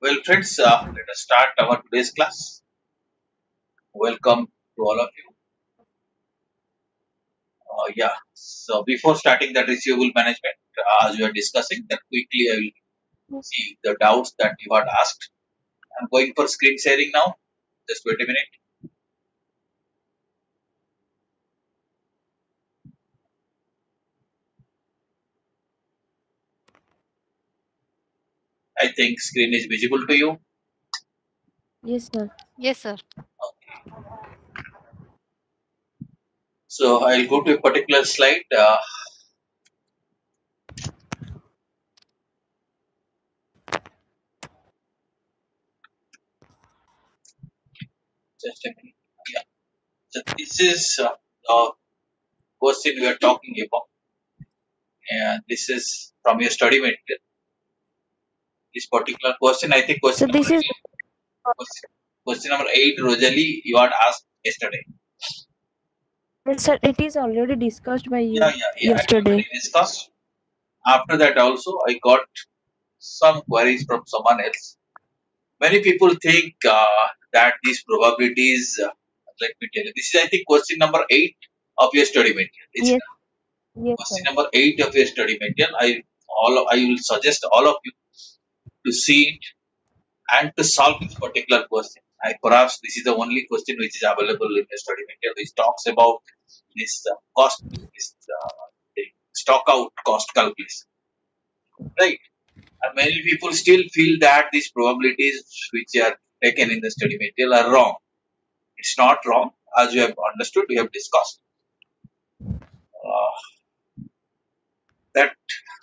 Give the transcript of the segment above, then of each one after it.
Well, friends, let us start our today's class. Welcome to all of you. Yeah, so before starting the receivable management, as we are discussing, that quickly I will see the doubts that you had asked. I'm going for screen sharing now. Just wait a minute. I think screen is visible to you. Yes, sir. Yes, sir. Okay. So I'll go to a particular slide. Just a minute. Yeah. So this is the question we are talking about, and this is from your study material. This particular question, I think, So this is question number 8, Rosalie, you had asked yesterday. yes, sir. It is already discussed by Yeah, you yeah, yeah. I yesterday. already discussed. After that, also, I got some queries from someone else. Many people think that these probabilities, let me tell you, this is, I think, question number 8 of your study material. Is it? Yes, yes, Question sir. number 8 of your study material. I will suggest all of you to see it and to solve this particular question. Perhaps this is the only question which is available in the study material which talks about this this the stock out cost calculation, right? And many people still feel that these probabilities which are taken in the study material are wrong. It's not wrong, as you have understood, we have discussed that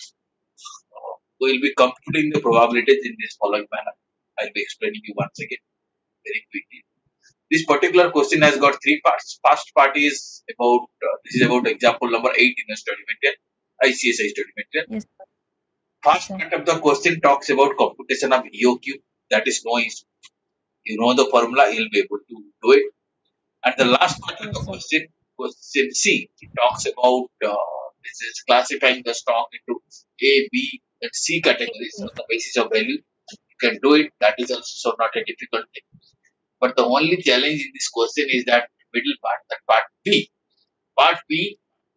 we will be computing the probabilities in this following manner. I'll be explaining you once again very quickly. This particular question has got three parts. First part is about this is about example number 8 in the study material, ICSI study material. Yes, sir. Yes, First sir. part of the question talks about computation of EOQ. That is no issue. You know the formula, you'll be able to do it. And the last part of Yes, the sir. question C, it talks about this is classifying the stock into A, B, and C categories on the basis of value. You can do it. That is also not a difficult thing. But the only challenge in this question is that middle part, that part B. Part B,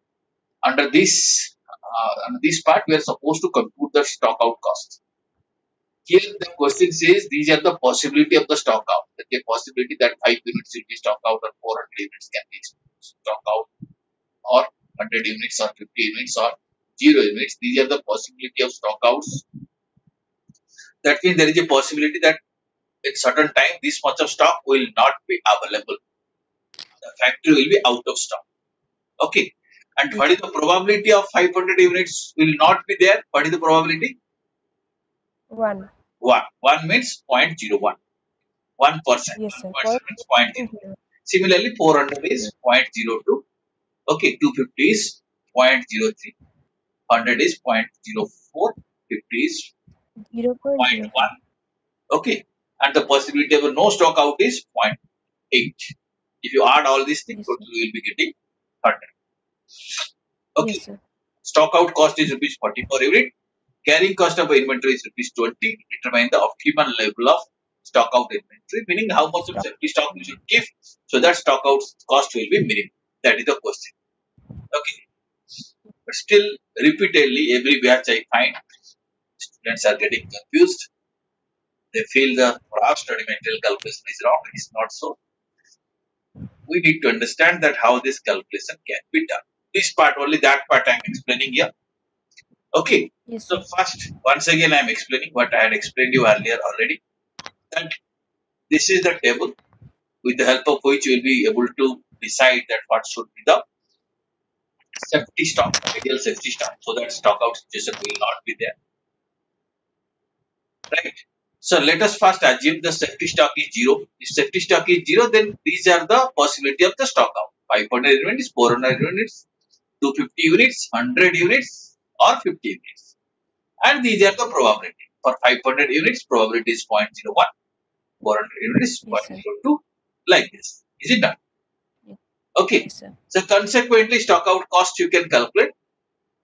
under this part, we are supposed to compute the stock out cost. Here, the question says these are the possibility of the stock out. The possibility that 5 units will be stock out or 400 units can be stock out, or 100 units or 50 units or 0 units. These are the possibility of stock outs. That means there is a possibility that at certain time this much of stock will not be available. The factory will be out of stock. Okay. And what Yes, is the probability of 500 units will not be there? What is the probability? one. 1. 1 means 0.01. 1%. Yes, sir. 1% Point means 0.0. zero. Similarly, 400 is Yes. zero point 0.02. Okay. 250 is 0.03. 100 is 0.04. 50 is 0.05. 0.1. Okay. And the possibility of a no stock out is zero point 0.8. If you add all these things, Yes, sir. total you will be getting 100. Yes, Okay. sir. Stock out cost is rupees 40 per unit. Carrying cost of inventory is rupees 20. Determine the optimal level of stock out inventory, meaning how much of Stop. safety stock you should keep so that stock out cost will be minimum. That is the question. Okay. But still, repeatedly, every batch I find students are getting confused. They feel the raw study material calculation is wrong. It is not so. We need to understand that how this calculation can be done. This part only, that part I am explaining here. Okay. Yes, So sir. first, once again, I am explaining what I had explained you earlier already. That this is the table with the help of which you will be able to decide that what should be the safety stock, ideal safety stock, so that stock out situation will not be there, right? So let us first assume the safety stock is zero. If safety stock is zero, then these are the possibility of the stock out. 500 units, 400 units, 250 units, 100 units, or 50 units. And these are the probability. For 500 units, probability is 0.01. 400 units, Yes, sir. 0.02. Like this. Is it done? Yes, Okay. yes, sir. So consequently, stock out cost you can calculate.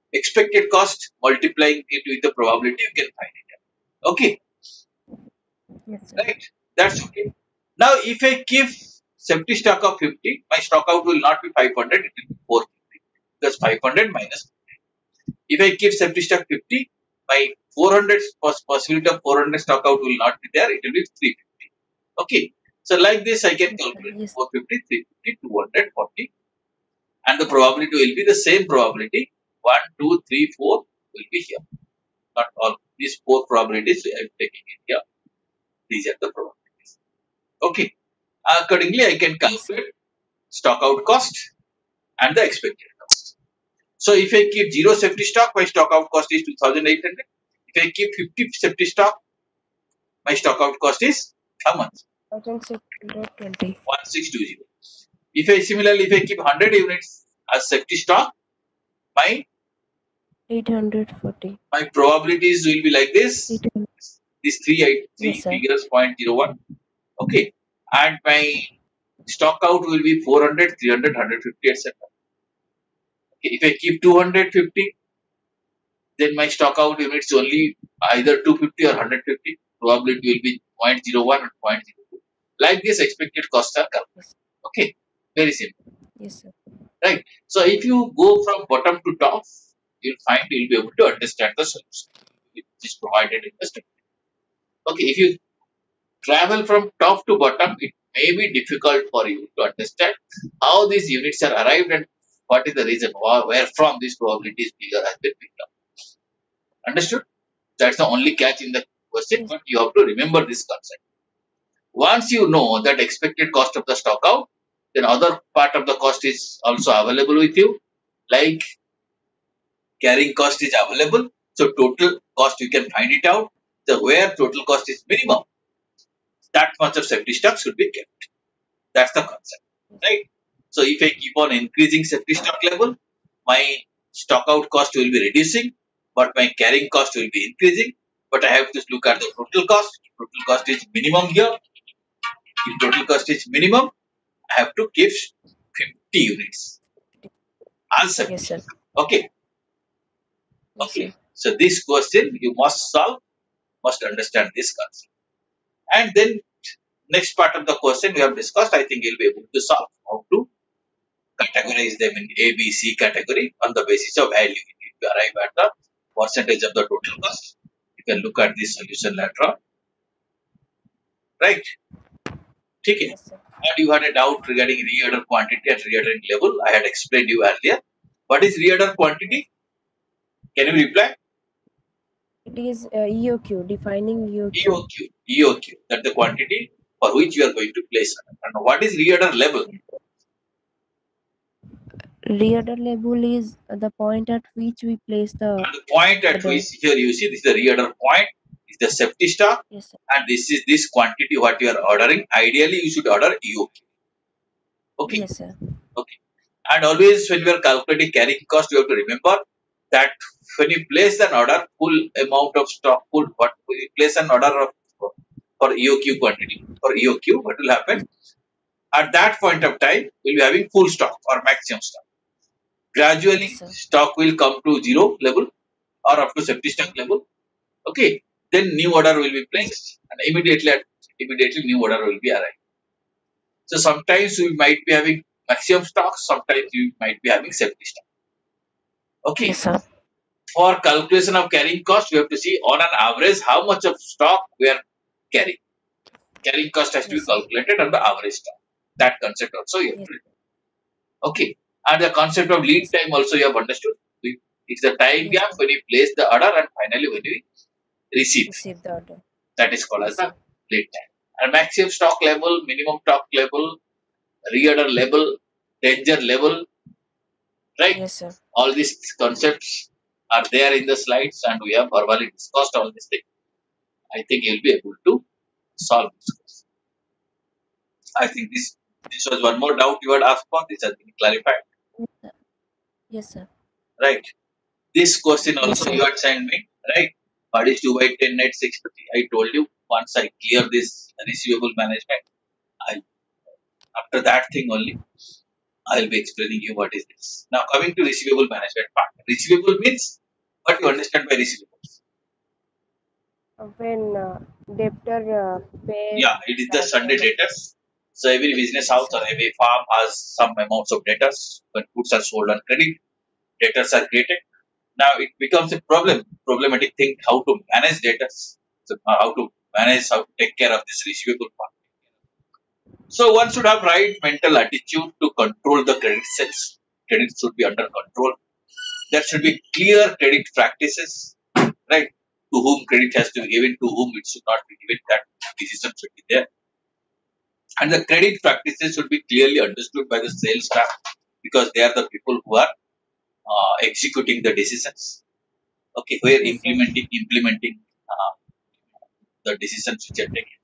Expected cost multiplying it with the probability you can find it. Okay. Yes, sir. right? That's okay. Now, if I keep safety stock of 50, my stock out will not be 500, it will be 450 because 500 minus 50. If I keep safety stock 50, my 400 possibility of 400 stock out will not be there, it will be 350. Okay. So, like this, I can Yes, sir. calculate Yes. 450, 350, 240, and the probability will be the same probability 1, 2, 3, 4 will be here. Not all these four probabilities I am taking it here. These are the probabilities. Okay. Accordingly, I can Yes, sir. calculate stock out cost and the expected cost. So if I keep 0 safety stock, my stock out cost is 2,800. If I keep 50 safety stock, my stock out cost is how much? 1620. 1620. If I keep 100 units as safety stock, my 840. probabilities will be like this. 800. These Yes, three sir. figures 0.01. Okay. And my stock out will be 400, 300, 150, etc. Okay. If I keep 250, then my stock out units only either 250 or 150. Probability will be 0.01 and 0.02. Like this, expected costs are calculated. Yes. Okay. Very simple. Yes, sir. Right. So if you go from bottom to top, you'll find you'll be able to understand the solution which is provided in the statement. Okay. If you travel from top to bottom, it may be difficult for you to understand how these units are arrived and what is the reason where from this probabilities figure has been picked up. Understood? That's the only catch in the question, Yes. but you have to remember this concept. Once you know that expected cost of the stock out, then other part of the cost is also available with you, like carrying cost is available. So total cost you can find it out. So where total cost is minimum, that much of safety stock should be kept. That's the concept, right? So if I keep on increasing safety stock level, my stock out cost will be reducing, but my carrying cost will be increasing. But I have to look at the total cost. Total cost is minimum here. If total cost is minimum, I have to keep 50 units as Yes, safety sir. stock. Okay. Yes, Okay. sir. So this question you must solve, must understand this concept. And then next part of the question we have discussed, I think you'll be able to solve how to categorize them in A, B, C category on the basis of value. If you arrive at the percentage of the total cost, you can look at this solution later on. Right? Okay. Yes, sir. And you had a doubt regarding reorder quantity and reordering level. I had explained you earlier. What is reorder Yes. quantity? Can you reply? It is EOQ, defining EOQ. EOQ. EOQ. That's the quantity for which you are going to place order. And what is reorder level? Reorder level is the point at which we place the And the point at order. which here you see this is the reorder point, is the safety stock, Yes, sir. and this is this quantity what you are ordering. Ideally, you should order EOQ. Okay. Yes, sir. Okay. And always when we are calculating carrying cost, you have to remember that when you place an order, full amount of stock, what you place an order of for EOQ quantity, for EOQ, what will happen? At that point of time, we'll be having full stock or maximum stock. Gradually, Yes, sir. stock will come to zero level or up to safety stock level. Okay. Then new order will be placed, and immediately new order will be arrived. So sometimes we might be having maximum stock, sometimes we might be having safety stock. Okay. Yes, sir. For calculation of carrying cost, we have to see on an average how much of stock we are carrying. Carrying cost has to be Yes, sir. calculated on the average stock. That concept also you have Yes. to. Okay. And the concept of lead time also you have understood. It's the time Yes, gap sir. when you place the order and finally when you receive. Receive the order. That is called as Yes, the sir. lead time. And maximum stock level, minimum stock level, reorder level, danger level, right? Yes, sir. All these concepts are there in the slides and we have verbally discussed all these things. I think you'll be able to solve this question. I think this was one more doubt you had asked for. This has been clarified. Yes, sir. Yes, sir. Right. This question Yes, also sir. you had sent me. Right. What is 2 by 10 net 650? I told you once I clear this receivable management, after that thing only, I'll be explaining you what is this. Now coming to receivable management part. Receivable means what you understand by receivables. when debtor pays Yeah, it is the back the Sunday money. debtors. So every business house Yes, or every farm has some amounts of debtors. When goods are sold on credit, debtors are created. Now it becomes a problematic thing how to manage debtors. So how to take care of this receivable part. So one should have right mental attitude to control the credit sales. Credit should be under control. There should be clear credit practices, right? To whom credit has to be given, to whom it should not be given. That decision should be there. And the credit practices should be clearly understood by the sales staff because they are the people who are executing the decisions. Okay, who are yes, sir. implementing the decisions which are taken.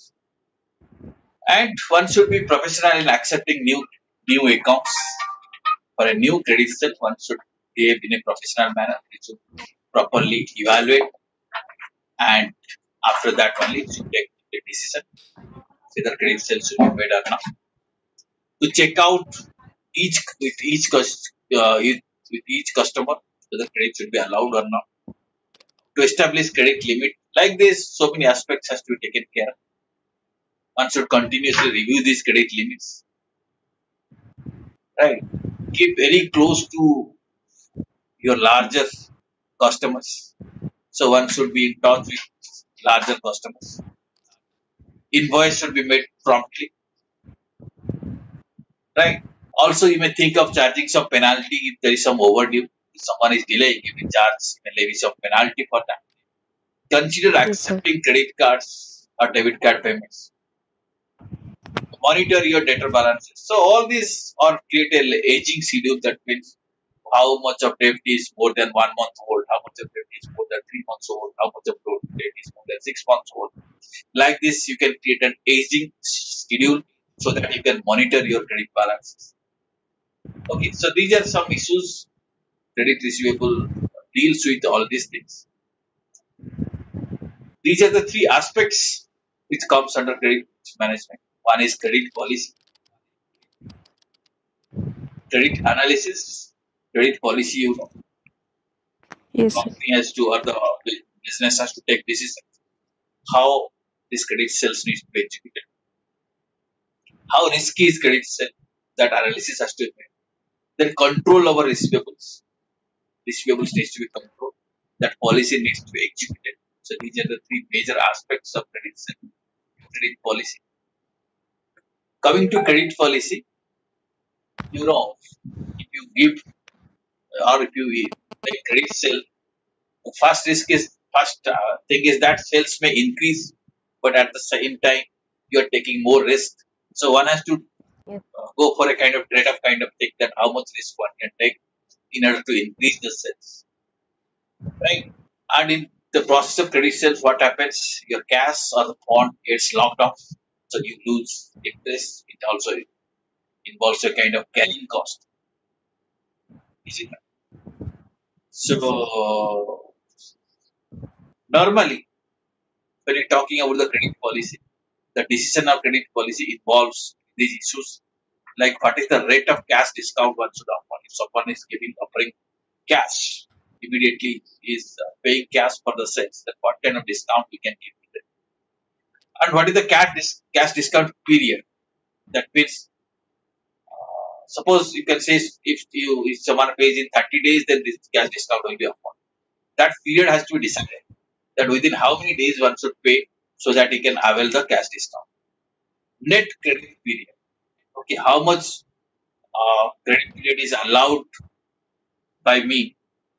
And one should be professional in accepting new accounts. For a new credit set, one should behave in a professional manner. It should properly evaluate, and after that only it should take the decision whether credit sale should be made or not. To check out each with each with each customer whether credit should be allowed or not. To establish credit limit like this, so many aspects has to be taken care of. One should continuously review these credit limits, right? Keep very close to your larger customers. So one should be in touch with larger customers. Invoice should be made promptly, right? Also, you may think of charging some penalty if there is some overdue. If someone is delaying, you may charge, you may levy some penalty for that. Consider Yes, sir. accepting credit cards or debit card payments. Monitor your debtor balances. So all these are create a aging schedule that means how much of debt is more than 1 month old, how much of debt is more than 3 months old, how much of debt is more than 6 months old. Like this, you can create an aging schedule so that you can monitor your credit balances. Okay, so these are some issues credit receivable deals with all these things. These are the three aspects which comes under credit management. One is credit policy, credit analysis, credit policy. You know, Yes, sir. company has to or the business has to take decisions how this credit sales needs to be executed. How risky is credit sale? That analysis has to be made. Then control our receivables. Receivables needs to be controlled. That policy needs to be executed. So these are the three major aspects of credit sale, credit policy. Coming to credit policy, you know, if you give or if you make credit sale, the first thing is that sales may increase, but at the same time you are taking more risk. So one has to Yes, go for a kind of trade-off kind of thing that how much risk one can take in order to increase the sales, right? And in the process of credit sales, what happens? Your cash or the bond gets locked off, so you lose interest. It also involves a kind of carrying cost. Is it? yes, sir. So normally, when you're talking about the credit policy, the decision of credit policy involves these issues like what is the rate of cash discount one should offer. If someone is offering cash immediately is paying cash for the sales, then what kind of discount we can give to them? And what is the cash discount period? That means suppose you can say if someone pays in 30 days, then this cash discount will be offered. That period has to be decided. That within how many days one should pay so that he can avail the cash discount. Net credit period. Okay, how much credit period is allowed by me,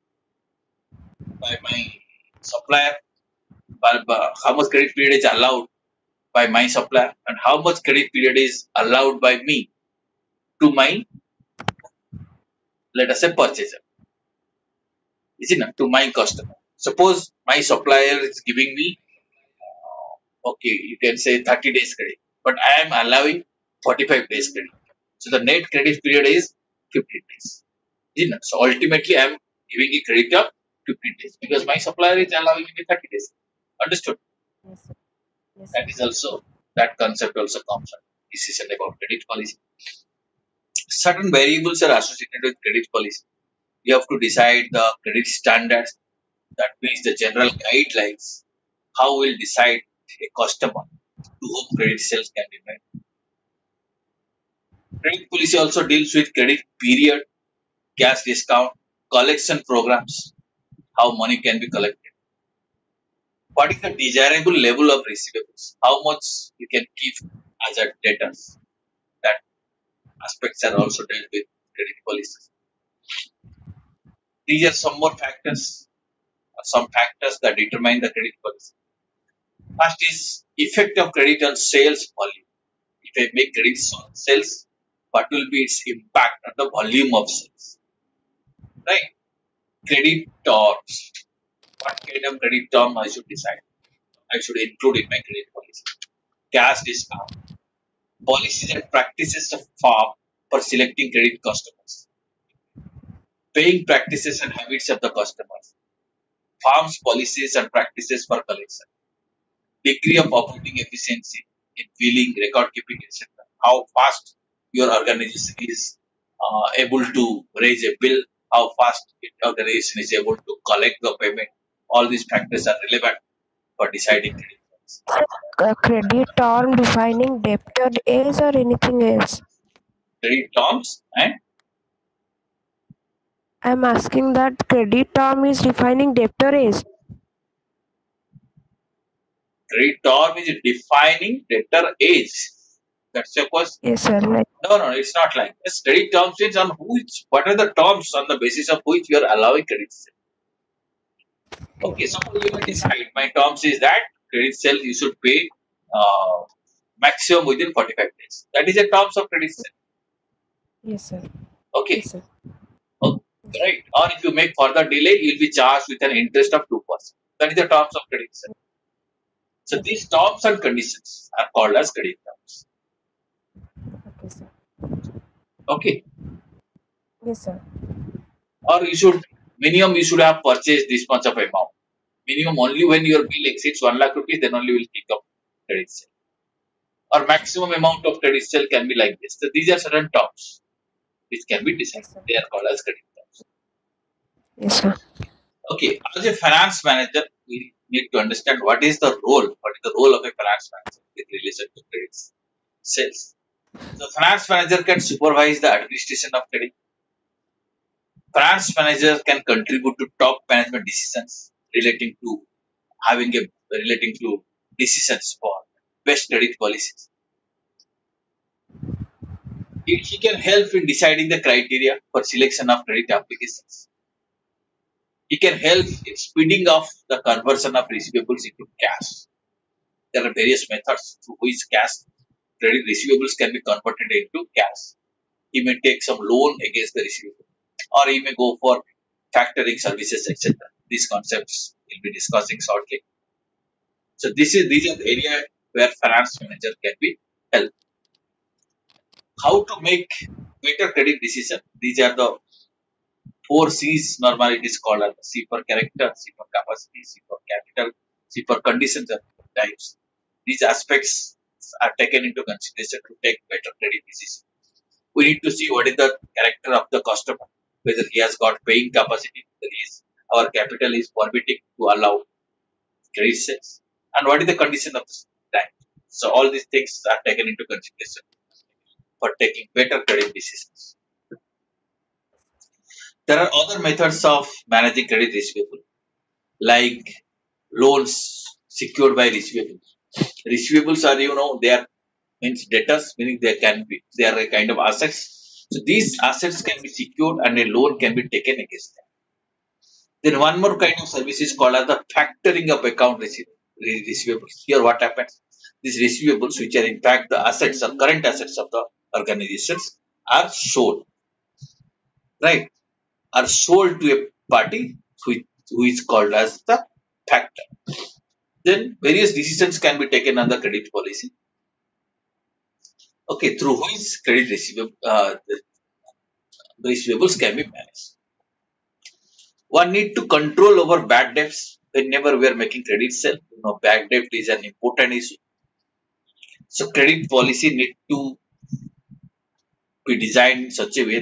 by my supplier, how much credit period is allowed by my supplier, and how much credit period is allowed by me to my, let us say, purchaser. Is it not? To my customer. Suppose my supplier is giving me, okay, you can say 30 days credit, but I am allowing 45 days credit. So the net credit period is 15 days. Is it not? So ultimately, I am giving a credit of 15 days because my supplier is allowing me 30 days. Understood? Yes, sir. Yes, That sir. is also, that concept also comes under decision about credit policy. Certain variables are associated with credit policy. You have to decide the credit standards, that means the general guidelines How will decide a customer to whom credit sales can be made? Credit policy also deals with credit period, cash discount, collection programs, how money can be collected. What is the desirable level of receivables? How much you can keep as a debtors? That aspects are also dealt with credit policies. These are some more factors, some factors that determine the credit policy. First is effect of credit on sales volume. If I make credit on sales, what will be its impact on the volume of sales? Right? Credit terms. What kind of credit term I should decide? I should include in my credit policy. Cash discount. Policies and practices of firm for selecting credit customers. Paying practices and habits of the customers. Firm's policies and practices for collection. Degree of operating efficiency in billing, record keeping, etc. How fast your organization is able to raise a bill, how fast your organization is able to collect the payment. All these factors are relevant for deciding credit policy. Credit term defining debtor is or anything else? Credit terms and I'm asking that credit term is defining debtor is. credit term is defining debtor age. That's your question. Yes, sir. Like, No, it's not like this. Credit terms is on which, what are the terms on the basis of which you are allowing credit sale. Okay, suppose you will decide my terms is that credit sale you should pay maximum within 45 days. That is the terms of credit sale. yes, sir. Okay, Yes, sir. okay, right. Or if you make further delay, you'll be charged with an interest of 2%. That is the terms of credit sale. So these terms and conditions are called as credit terms. Okay, sir. Okay, Yes, sir. or minimum you should have purchased this much of amount. Minimum only when your bill exceeds 1 lakh rupees, then only will pick up credit sale. Or maximum amount of credit sale can be like this. So these are certain terms which can be decided. Yes, sir. They are called as credit terms. Yes, sir. Okay, as a finance manager, we need to understand what is the role of a finance manager with relation to credit sales. The finance manager can supervise the administration of credit. Finance manager can contribute to top management decisions relating to relating to decisions for best credit policies. He can help in deciding the criteria for selection of credit applications. He can help in speeding up the conversion of receivables into cash. There are various methods through which credit receivables can be converted into cash. He may take some loan against the receivable, or he may go for factoring services, etc. These concepts we'll be discussing shortly. So these are the area where finance manager can be helped. How to make better credit decision? These are the 4 C's normally it is called as C for character, C for capacity, C for capital, C for conditions and types. These aspects are taken into consideration to take better credit decision. We need to see what is the character of the customer, whether he has got paying capacity, whether our capital is permitting to allow credit sales, and what is the condition of the bank. So all these things are taken into consideration for taking better credit decisions. There are other methods of managing credit receivable, like loans secured by receivables. Receivables are, they are means debtors, meaning they are a kind of assets. So these assets can be secured and a loan can be taken against them. Then one more kind of service is called as the factoring of account receivables. Here what happens? These receivables, which are in fact the assets or current assets of the organizations, are sold. Right? Are sold to a party who is called as the factor. Then various decisions can be taken on the credit policy. Okay, through which credit receivables can be managed. One need to control over bad debts whenever we are making credit sale. Bad debt is an important issue. So credit policy need to be designed in such a way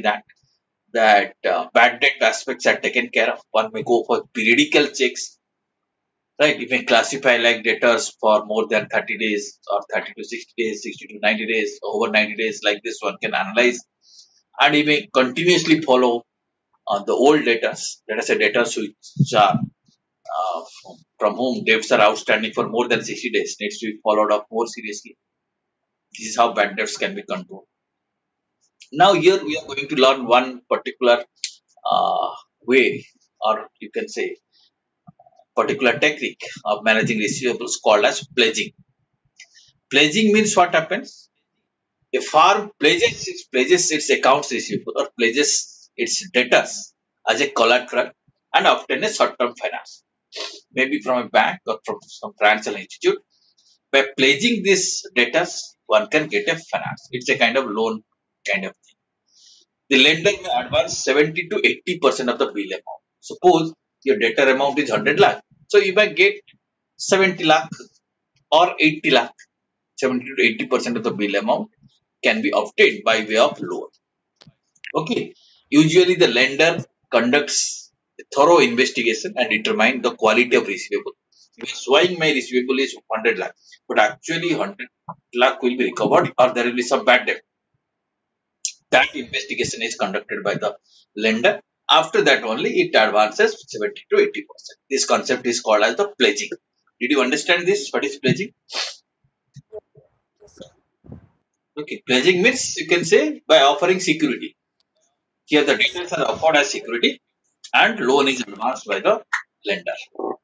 that bad debt aspects are taken care of. One may go for periodical checks right? You may classify like debtors for more than 30 days or 30 to 60 days, 60 to 90 days, over 90 days, like this one can analyze. And you may continuously follow the old debtors, let us say debtors which are from whom debts are outstanding for more than 60 days, needs to be followed up more seriously. This is how bad debts can be controlled. Now here we are going to learn one particular way, or you can say particular technique of managing receivables called as pledging. Pledging means what happens? A firm pledges its accounts receivable or pledges its debtors as a collateral and obtain a short-term finance, maybe from a bank or from some financial institute. By pledging these debtors, one can get a finance. It's a kind of loan kind of thing. The lender may advance 70 to 80% of the bill amount. Suppose your debtor amount is 100 lakh. So you might get 70 lakh or 80 lakh. 70 to 80% of the bill amount can be obtained by way of loan. Okay. Usually the lender conducts a thorough investigation and determine the quality of receivable. If showing my receivable is 100 lakh, but actually 100 lakh will be recovered or there will be some bad debt. That investigation is conducted by the lender. After that only it advances 70 to 80%. This concept is called as the pledging. Did you understand this? What is pledging? Yes, sir. Okay, pledging means you can say by offering security. Here the debtors are offered as security and loan is advanced by the lender.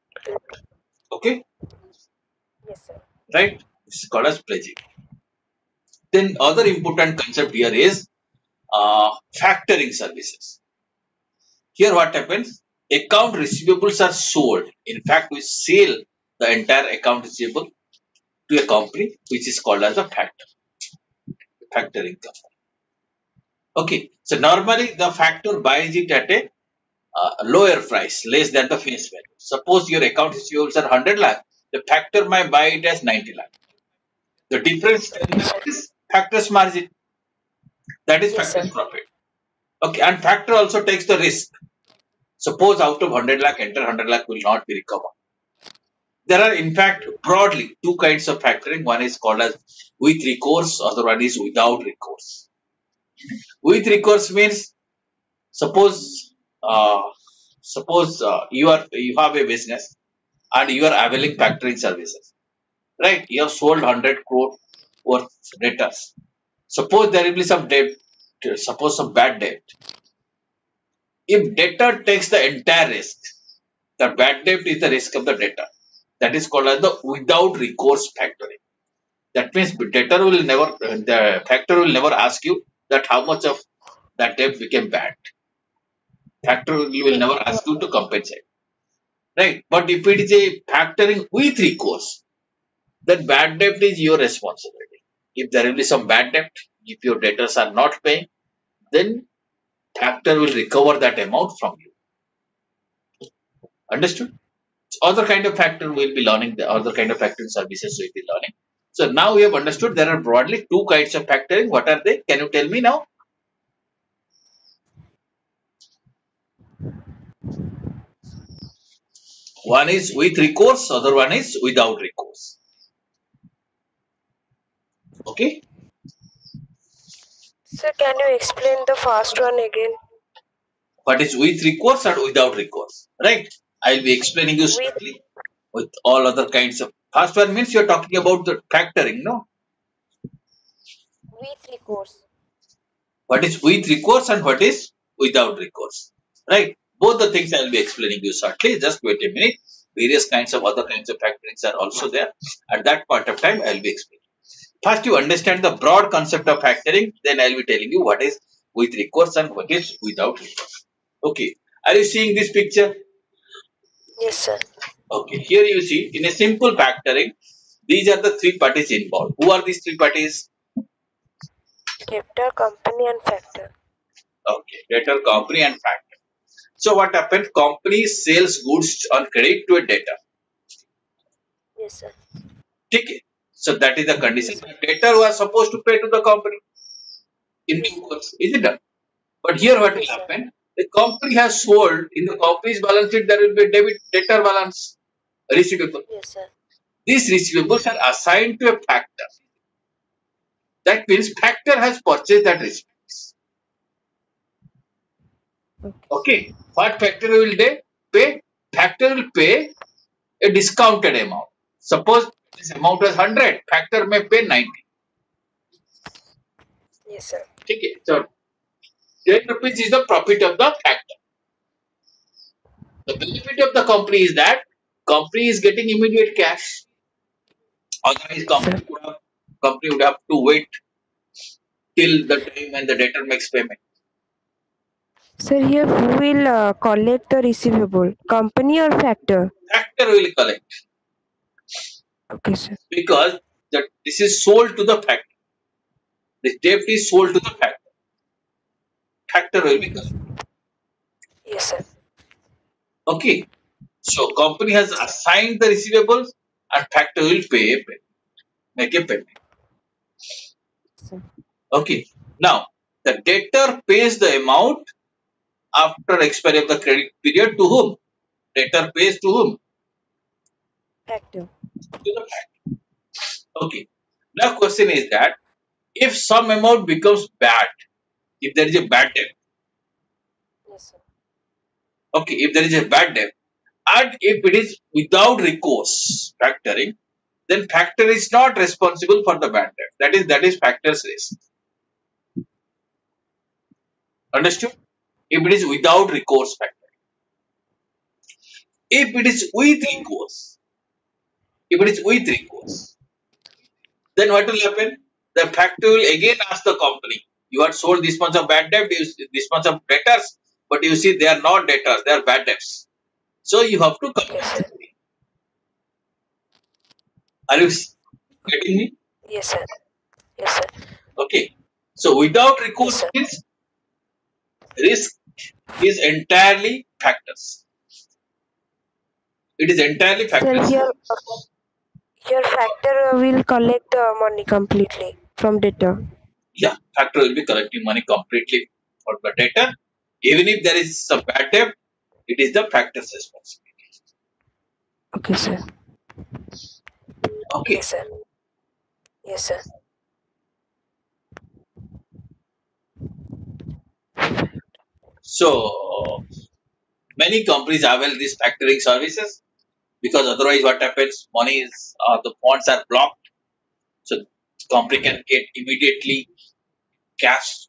Okay, Yes, sir. right? This is called as pledging. Then other important concept here is factoring services. Here what happens? Account receivables are sold. In fact, we sell the entire account receivable to a company which is called as a factoring company. Okay, so normally the factor buys it at a lower price, less than the face value. Suppose your account receivables are 100 lakh, the factor might buy it as 90 lakh. The difference 10 lakh is factor's margin. That is Yes, sir. factor's profit. Okay, and factor also takes the risk. Suppose out of 100 lakh, enter 100 lakh will not be recovered. There are in fact broadly two kinds of factoring. One is called as with recourse, other one is without recourse. With recourse means suppose uh, you have a business and you are availing factoring services, right? You have sold 100 crore worth debtors. Suppose there will be some debt, suppose some bad debt. If debtor takes the entire risk, the bad debt is the risk of the debtor. That is called as the without recourse factoring. That means the factor will never ask you that how much of that debt became bad. Factor will never ask you to compensate, right? But if it is a factoring with recourse, then bad debt is your responsibility. If there will be some bad debt, if your debtors are not paying, then factor will recover that amount from you. Understood? Other kind of factor we'll be learning, the other kind of factoring services we'll be learning. So now we have understood there are broadly two kinds of factoring. What are they? Can you tell me now? One is with recourse, other one is without recourse. Okay. Sir, can you explain the first one again? What is with recourse and without recourse? Right. I'll be explaining you With shortly with all other kinds of. First one means you're talking about the factoring, no? recourse. What is with recourse and what is without recourse? Right. Both the things I'll be explaining you shortly. Just wait a minute. Various kinds of other kinds of factorings are also there. At that point of time, I'll be explaining. First, you understand the broad concept of factoring, then I'll be telling you what is with recourse and what is without recourse. Okay, are you seeing this picture? Yes, sir. Okay, here you see in a simple factoring, these are the three parties involved. Who are these three parties? Debtor, company, and factor. Okay, debtor, company, and factor. So what happened? Company sells goods on credit to a debtor. Yes, sir. Okay, so that is the condition. The debtor was supposed to pay to the company in due course. Is it done? But here what will Yes, sir. happen? The company has sold, in the company's balance sheet there will be a debtor balance. receivable. Yes, sir. These receivables are assigned to a factor. That means factor has purchased that receivables. Okay, sir. Okay, what factor will they pay? Factor will pay a discounted amount. Suppose this amount was 100, factor may pay 90. Yes, sir. Okay, so 10 rupees is the profit of the factor. The benefit of the company is that company is getting immediate cash. Otherwise, Yes, sir. company would have to wait till the time when the debtor makes payment. Sir, here who will collect the receivable? Company or factor? Factor will collect Okay, sir. because this is sold to the factor. The debt is sold to the factor. Factor will be collected. Yes, sir. Okay. So company has assigned the receivables and factor will make a payment. Sir. Okay. Now the debtor pays the amount after expiry of the credit period to whom? Debtor pays to whom? Factor. To the factor. Okay. Now question is that if some amount becomes bad, if there is a bad debt, Yes, sir. okay, if there is a bad debt, and if it is without recourse factoring, then factor is not responsible for the bad debt. That is factor's risk. Understood? If it is without recourse factoring. If it is with recourse, then what will happen? The factor will again ask the company, you had sold this much of bad debt, this much of debtors, but you see they are not debtors, they are bad debts. So you have to Yes, compensate sir. me. Are you getting me? Yes, sir. Yes, sir. Okay. So without Yes, recourse sir. means risk is entirely factors. It is entirely Sir, factors. here factor will collect the money completely from debtor. Yeah, factor will be collecting money completely for the debtor. Even if there is some bad debt, it is the factor's responsibility. Okay, sir. Okay. Yes, sir. Yes, sir. So many companies avail these factoring services because otherwise what happens? Money is the funds are blocked. So company can get immediately cash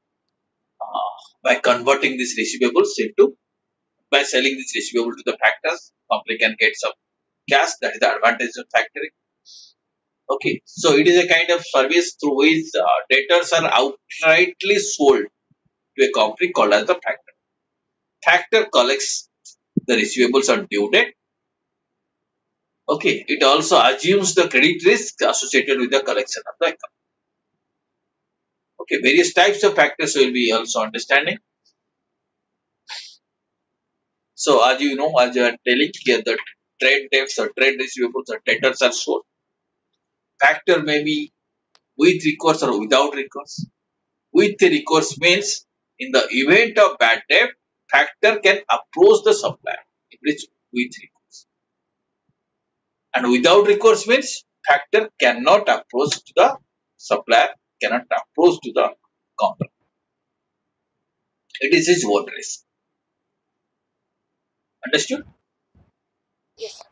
by converting these receivables into by selling this receivable to the factors. Company can get some cash. That is the advantage of factoring. Okay, so it is a kind of service through which debtors are outrightly sold to a company called as the factor. Factor collects the receivables on due date. Okay, it also assumes the credit risk associated with the collection of the account. Okay, various types of factors will be also understanding. So as you know, as you are telling here, the trade debts or trade receivables or debtors are sold. Factor may be with recourse or without recourse. With recourse means in the event of bad debt, factor can approach the supplier if it is with recourse. And without recourse means factor cannot approach to the supplier, cannot approach to the company. It is his own risk. Understood? Yes.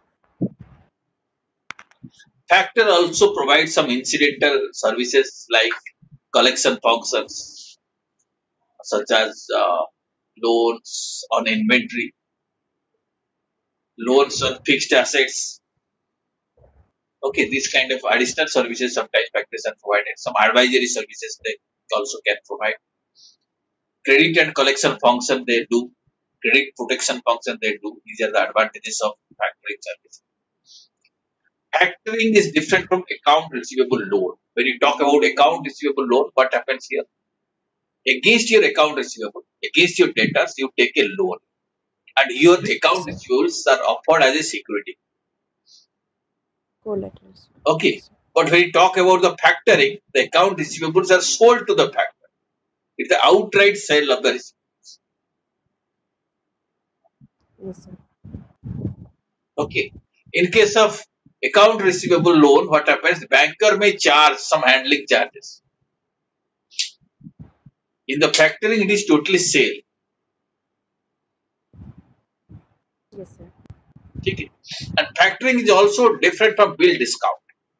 Factor also provides some incidental services like collection functions such as loans on inventory, loans on fixed assets. Okay, these kind of additional services sometimes factors are provided. Some advisory services they also can provide. Credit and collection function they do. Credit protection function they do. These are the advantages of factoring service. Factoring is different from account receivable loan. When you talk about account receivable loan, what happens here? Against your account receivable, against your debtors, you take a loan. And your account Sir. receivables are offered as a security. Collaterals. Okay. Yes, sir. But when you talk about the factoring, the account receivables are sold to the factor. It's the outright sale of the receivables. Yes, sir. Okay. In case of account receivable loan, what happens? The banker may charge some handling charges. In the factoring, it is totally sale. Yes, sir. Okay. And factoring is also different from bill discount.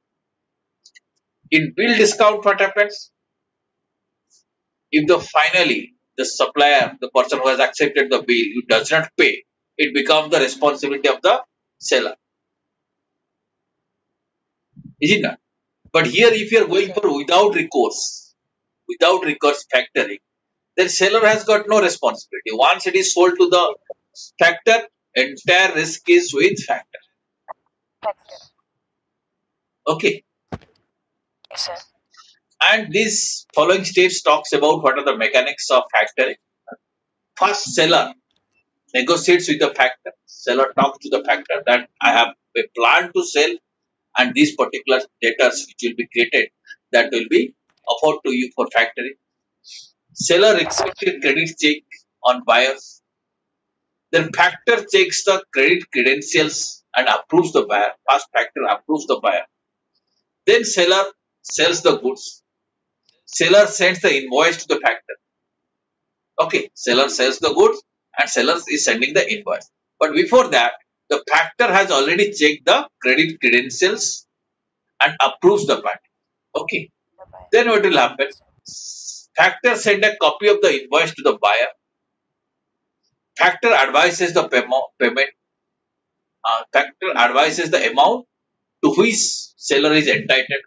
In bill discount, what happens? If finally the supplier, the person who has accepted the bill, who does not pay, it becomes the responsibility of the seller. Is it not? But here, if you are going for without recourse factoring, then seller has got no responsibility. Once it is sold to the factor, entire risk is with factor. Okay. Yes, sir. And this following steps talks about what are the mechanics of factoring. First, seller negotiates with the factor. Seller talks to the factor that I have a plan to sell, and these particular debtors which will be created, that will be offered to you for factoring. Seller requests a credit check on buyers. Then factor checks the credit credentials and approves the buyer. First, factor approves the buyer. Then seller sells the goods. Seller sends the invoice to the factor. Okay, seller sells the goods and seller is sending the invoice. But before that, the factor has already checked the credit credentials and approves the payment. Okay. Then what will happen? Factor send a copy of the invoice to the buyer. Factor advises the payment. Factor advises the amount to which seller is entitled.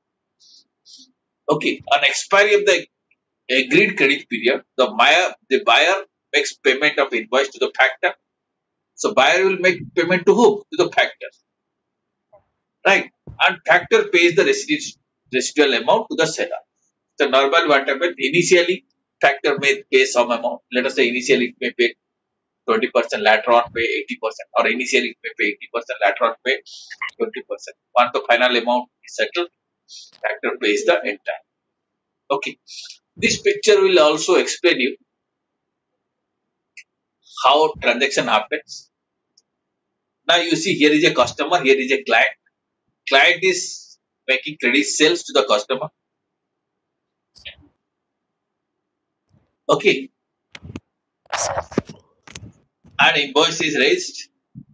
Okay. On expiry of the agreed credit period, the buyer makes payment of invoice to the factor. So buyer will make payment to whom? To the factor. Right. And factor pays the residual amount to the seller. So normal what happens? Initially, factor may pay some amount. Let us say initially it may pay 20%, later on pay 80%, or initially it may pay 80%, later on pay 20%. Once the final amount is settled, factor pays the entire. Okay. This picture will also explain you how transaction happens. Now you see here is a customer, here is a client. Client is making credit sales to the customer. Okay. And invoice is raised.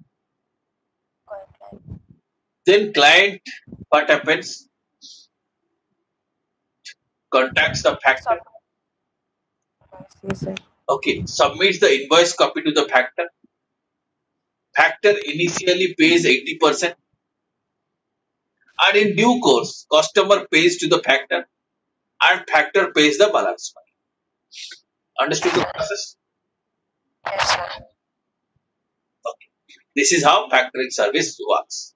Then client, what happens? Contacts the factor. Yes, sir. Okay, submits the invoice copy to the factor. Factor initially pays 80%. And in due course, customer pays to the factor and factor pays the balance money. Understood the process? Yes, sir. Okay. This is how factoring service works.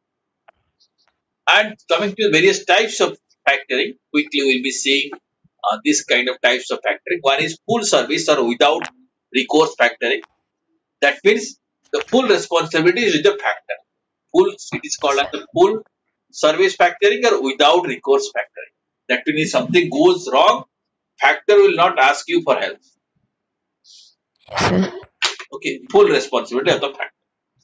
And coming to various types of factoring, quickly we'll be seeing this kind of types of factoring. One is full service or without recourse factoring. That means the full responsibility is with the factor. It is called as the full service factoring or without recourse factoring. That means if something goes wrong, factor will not ask you for help. Yes, sir. Okay, full responsibility of the factor.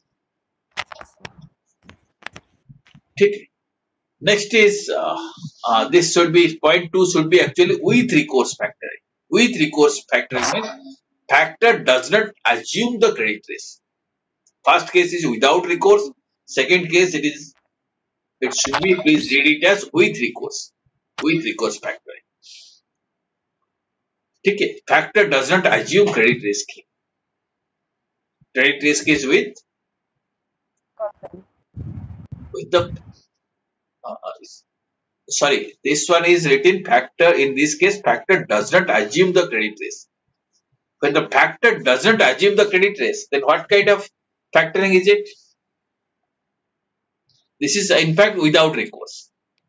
Okay. Next is this should be point 2 should be actually with recourse factoring. With recourse factoring means factor does not assume the credit risk. First case is without recourse. Second case it should be, please read it as with recourse. With recourse factoring. Okay. Factor does not assume credit risk. Credit risk is with the sorry, this one is written factor. In this case, factor does not assume the credit risk. When the factor does not assume the credit risk, then what kind of factoring is it? This is in fact without recourse.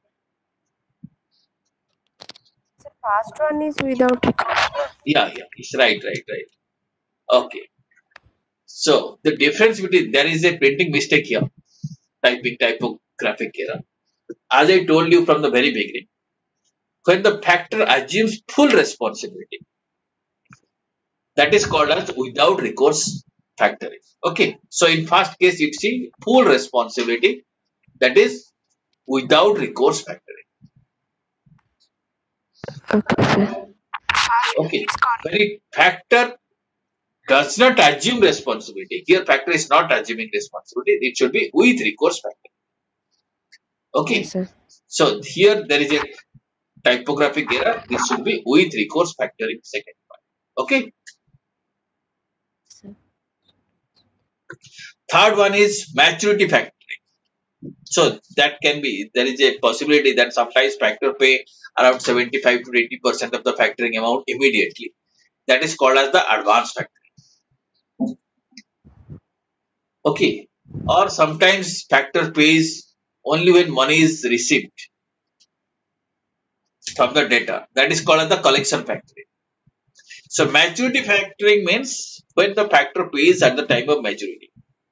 The first one is without recourse. Yeah, it's right. Okay. So the difference between, there is a printing mistake here, typographic error. As I told you from the very beginning, when the factor assumes full responsibility, that is called as without recourse factoring. Okay, so in first case it's a full responsibility, that is without recourse factoring. Okay, sir. Okay, when it factor does not assume responsibility, here factor is not assuming responsibility, it should be with recourse factor. Yes, Okay, sir. so here there is a typographic error, this should be with recourse factoring second part. Okay, Sir. third one is maturity factoring. So that can be, there is a possibility that sometimes factor pay around 75 to 80% of the factoring amount immediately. That is called as the advance factoring. Okay. Or sometimes factor pays only when money is received from the debtor. That is called as the collection factoring. So maturity factoring means when the factor pays at the time of maturity.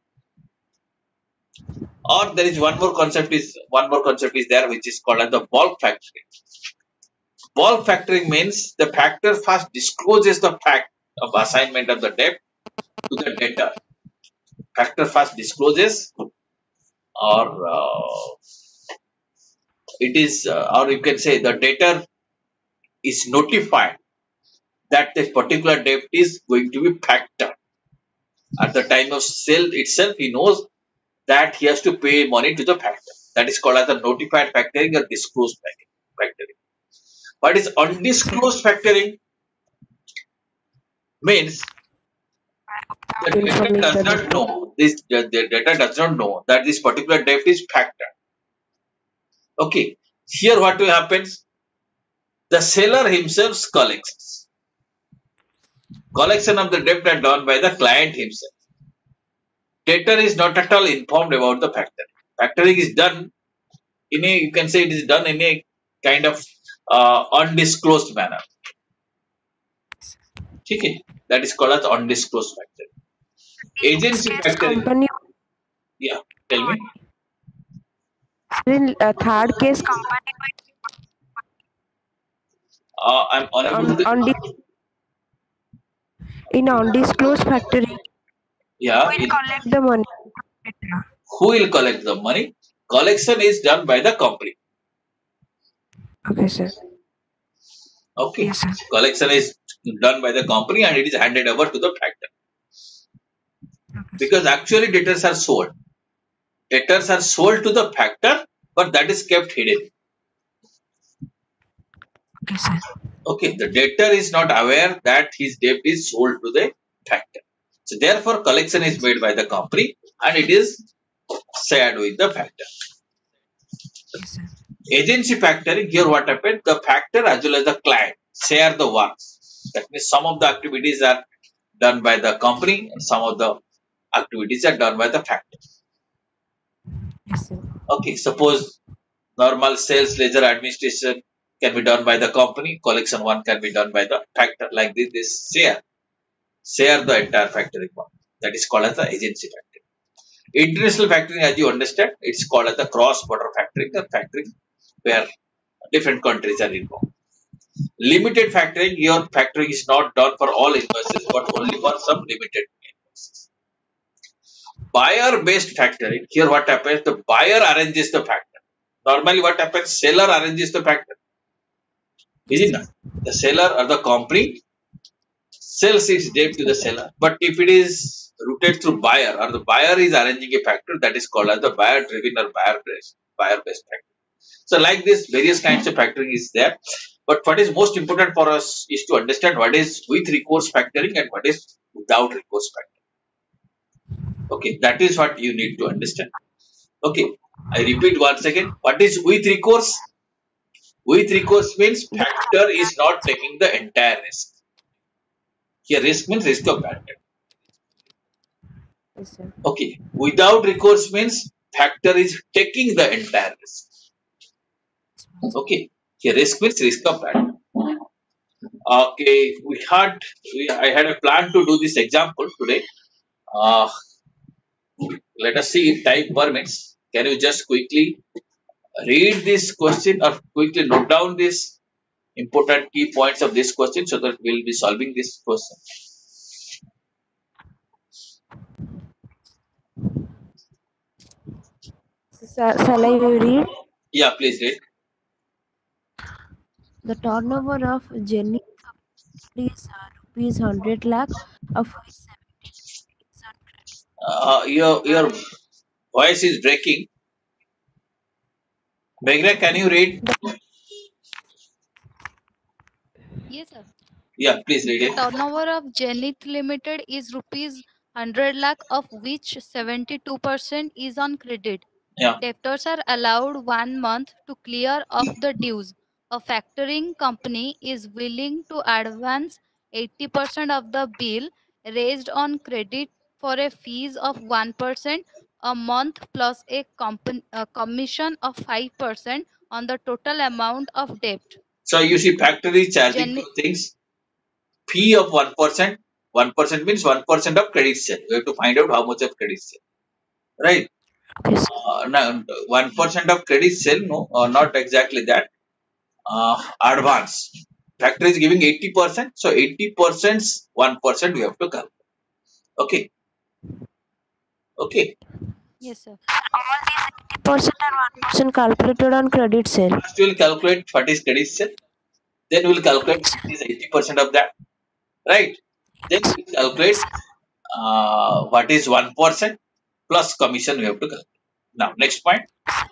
Or there is one more concept is there, which is called as the bulk factoring. Bulk factoring means the factor first discloses the fact of assignment of the debt to the debtor. Factor first discloses, or it is, or you can say the debtor is notified that this particular debt is going to be factored. At the time of sale itself, he knows that he has to pay money to the factor. That is called as the notified factoring or disclosed factoring. What is undisclosed factoring means the debtor Informing does the not debtor. know this. The debtor does not know that this particular debt is factored. Okay, here what will happens? The seller himself collects. Collection of the debt are done by the client himself. Debtor is not at all informed about the factoring. Factoring is done in a, you can say it is done in a kind of undisclosed manner. Okay, that is called as undisclosed factoring. Agency Case factoring. company. Yeah, tell me. In third case, company I'm unable to. on in undisclosed factory Yeah, will collect the money. who will collect the money? Collection is done by the company. Okay, sir. Okay, Yes, sir. collection is done by the company and it is handed over to the factor. Because actually debtors are sold. Debtors are sold to the factor, but that is kept hidden. Okay, sir. Okay, the debtor is not aware that his debt is sold to the factor. So therefore, collection is made by the company and it is shared with the factor. Yes, sir. Agency factoring, here what happened? The factor as well as the client share the works. That means some of the activities are done by the company and some of the activities are done by the factor. Yes, sir. Okay, suppose normal sales ledger administration can be done by the company, collection one can be done by the factor. Like this share the entire factoring one. That is called as the agency factoring. International factoring, as you understand, it's called as the cross-border factoring, the factoring where different countries are involved. Limited factoring, your factoring is not done for all invoices, but only for some limited invoices. Buyer-based factoring, here what happens? The buyer arranges the factor. Normally what happens? Seller arranges the factor. Is it not? The seller or the company sells its debt to the seller. But if it is routed through buyer or the buyer is arranging a factor, that is called as the buyer-driven or buyer-based factoring. So like this, various kinds of factoring is there. But what is most important for us is to understand what is with recourse factoring and what is without recourse factoring. Okay, that is what you need to understand. Okay, I repeat once again. What is with recourse? With recourse means factor is not taking the entire risk. Here risk means risk of bad debt. Yes, sir. Okay, without recourse means factor is taking the entire risk. Okay, here risk means risk of bad debt. Okay, I had a plan to do this example today. Uh, Let us see if time permits. Can you just quickly read this question or quickly note down this important key points of this question so that we'll be solving this question. Shall I read? Yeah, please read. The turnover of Jenny is rupees 100 lakh, of which 70 is on Your voice is breaking. Meghna, can you read? Yes, sir. Yeah, please read The it. turnover of Zenith Limited is rupees 100 lakh, of which 72% is on credit. Yeah. Debtors are allowed 1 month to clear off the dues. A factoring company is willing to advance 80% of the bill raised on credit for a fees of 1% a month plus a commission of 5% on the total amount of debt. So you see, factory is charging Zenith two things. Fee of 1%. 1% means 1% of credit sale. You have to find out how much of credit sale. Right? Okay, sir. Now, 1% of credit sale, no, not exactly that. Advance. Factory is giving 80%, so 80% 1% we have to calculate. Okay. Okay. Yes, sir. All these 80% and 1% calculated on credit sale. First we will calculate what is credit sale. Then we will calculate what is 80% of that. Right. Then we will calculate what is 1% plus commission we have to calculate. Now, next point.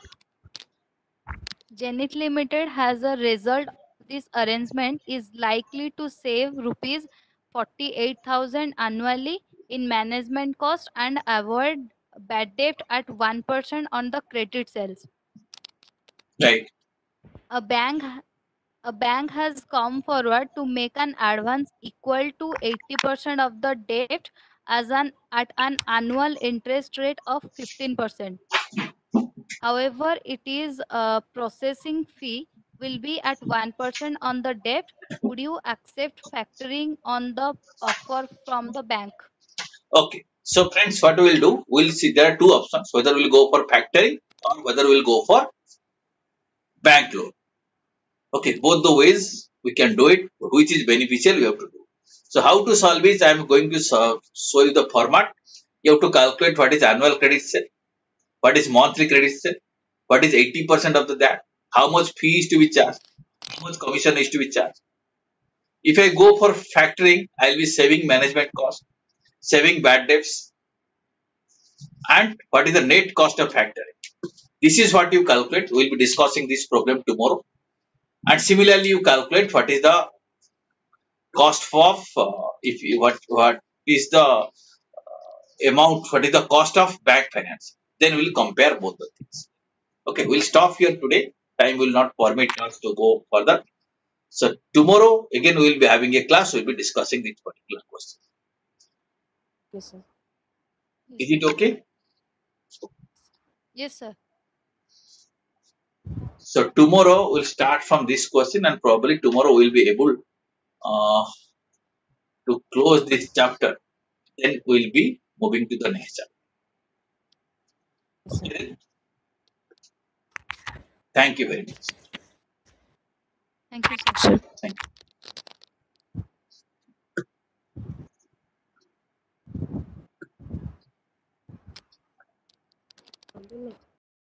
Zenith Limited has a result. This arrangement is likely to save rupees 48,000 annually in management cost and avoid bad debt at 1% on the credit sales. Right. A bank a bank has come forward to make an advance equal to 80% of the debt at an annual interest rate of 15%. However, it is a processing fee will be at 1% on the debt. Would you accept factoring on the offer from the bank? Okay. So friends, what we will do? We'll see there are two options, whether we'll go for factoring or whether we'll go for bank loan. Okay, both the ways we can do it, which is beneficial we have to do. So how to solve is I am going to show you the format. You have to calculate what is annual credit sale, what is monthly credit sale, what is 80% of the that, how much fee is to be charged, how much commission is to be charged. If I go for factoring, I'll be saving management cost, saving bad debts, and what is the net cost of factoring. This is what you calculate. We'll be discussing this problem tomorrow. And similarly, you calculate what is the cost of if you what is the amount, what is the cost of bank finance. Then we'll compare both the things. Okay, we'll stop here today. Time will not permit us to go further. So tomorrow again we will be having a class. We'll be discussing this particular question. Yes, sir. Is it okay? Yes, sir. So tomorrow we'll start from this question, and probably tomorrow we'll be able uh, to close this chapter. Then we'll be moving to the next chapter. Yes, sir. Okay. Thank you very much. Thank you, sir. Sir. Thank you.